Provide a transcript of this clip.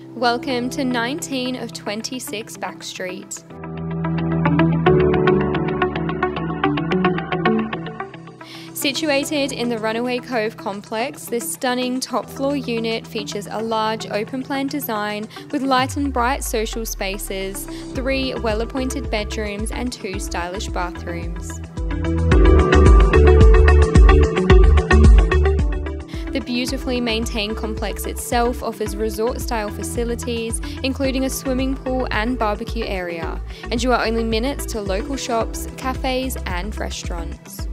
Welcome to 19 of 26 Back Street. Situated in the Runaway Cove complex, this stunning top-floor unit features a large open-plan design with light and bright social spaces, 3 well-appointed bedrooms and 2 stylish bathrooms. The beautifully maintained complex itself offers resort-style facilities, including a swimming pool and barbecue area, and you are only minutes to local shops, cafes and restaurants.